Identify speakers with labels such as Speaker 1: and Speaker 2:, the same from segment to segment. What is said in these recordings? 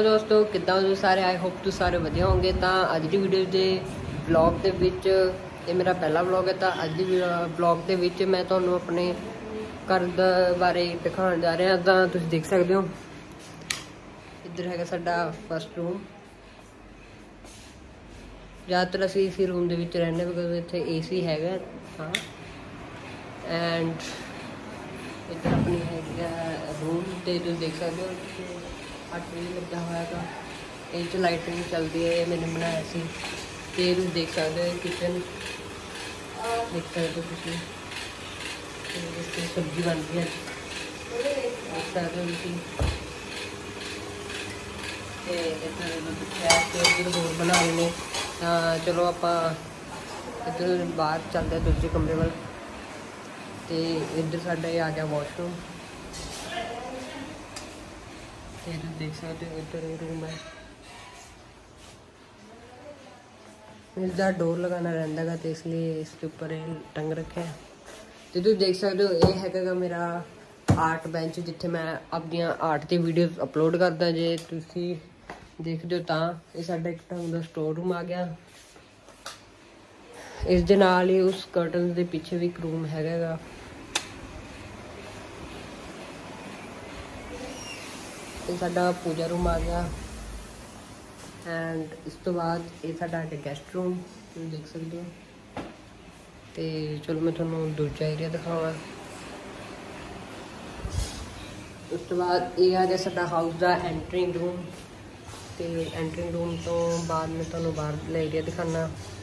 Speaker 1: दोस्तों किद्दां हो सारे। आई होप तुम सारे वधिया होंगे। तो अज की वीडियो के ब्लॉग के विच ये मेरा पहला ब्लॉग है। तो अज की ब्लॉग के विच मैं तुहानू अपने घर बारे दिखाने जा रहा। तो तुम देख सकते हो इधर है साडा फर्स्ट रूम। ज़्यादातर असी इसी रूम के विच रहने बिकॉज इत्थे AC है। हाँ एंड इधर अपनी है रूम तो तुम देख सकते हो ट्री लगा हुआ है। ये लाइटिंग चलती है। मैंने बनाया सी तो तुम देख सकते हो किचन देख सकते हो तुम सब्जी बनती है देख सकते हो तुम। इधर होर बना रहे हैं। चलो आप इधर बाहर चलते हैं दूसरे कमरे वाल। तो इधर साडा आ गया वॉशरूम। तुम देख सकते हो इधर रूम है। इसका डोर लगाना रहता है तो इसलिए इसके ऊपर टंग रखे है। तो तुम देख सकते हो ये है मेरा आर्ट बेंच जिथे मैं अपनी आर्ट की वीडियो अपलोड करदा। जे तुसी देखते हो तो ये साडा एक ढंग का स्टोर रूम आ गया। इस दे नाल ही उस कर्टन के पीछे भी एक रूम हैगा। ये साडा पूजा रूम आ गया। एंड इस तो बाद ये साडा गेस्ट रूम तुम देख सकते हो। तो चलो मैं थोड़ा दूजा एरिया दिखावा। उस तो बाद ये आ गया साडा हाउस का एंट्रिंग रूम। तो एंट्रिंग रूम तो बाद मैं थोड़ा बाहर एरिया दिखाना।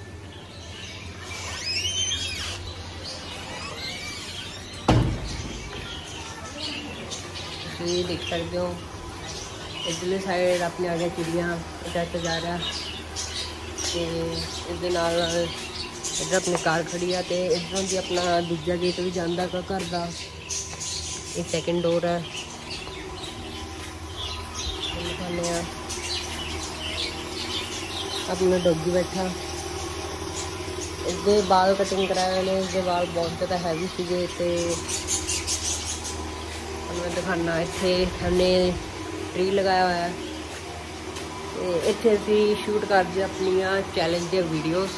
Speaker 1: ये देख सकते हो इधरली साइड अपने आगे चिड़िया अटैच जा रहा। तो इस इधर अपनी कार खड़ी है। तो इधरों की अपना दूजा गेट भी जाता घर का। ये सैकेंड डोर है। अपना डॉगी बैठा इसके बाल कटिंग कराए ने। इसके बाल बहुत ज़्यादा हैवी थे। मैं दिखाना इतने हमने ट्री लगाया हुआ है। इतने असी शूट करते अपन चैलेंज दी वीडियोस।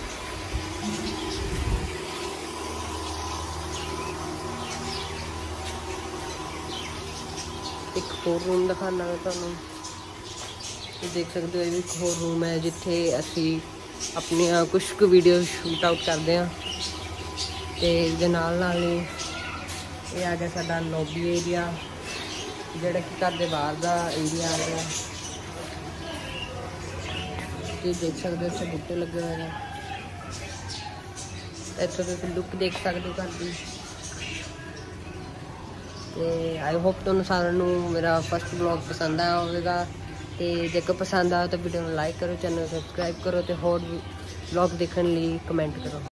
Speaker 1: एक होर रूम दिखाना मैं तुहानू। देख सकते हो ये एक होर रूम है जिथे असी अपनी कुछ वीडियो शूट आउट करते हैं। तो इसके नाल ही ये आ गया साडा लॉबी एरिया जोड़ा कि घर के बाहर का एरिया आ गया। तो देख सकते हो इतने बूटे लगे हुए हैं। इतों तुम लुक देख सकते हो घर की। तो आई होप तुहानू सारिਆਂ ਨੂੰ मेरा फर्स्ट ब्लॉग पसंद आया होगा। तो जेकर पसंद आया तो वीडियो को लाइक करो, चैनल सब्सक्राइब करो, तो होर ब्लॉग देखने लिए कमेंट करो।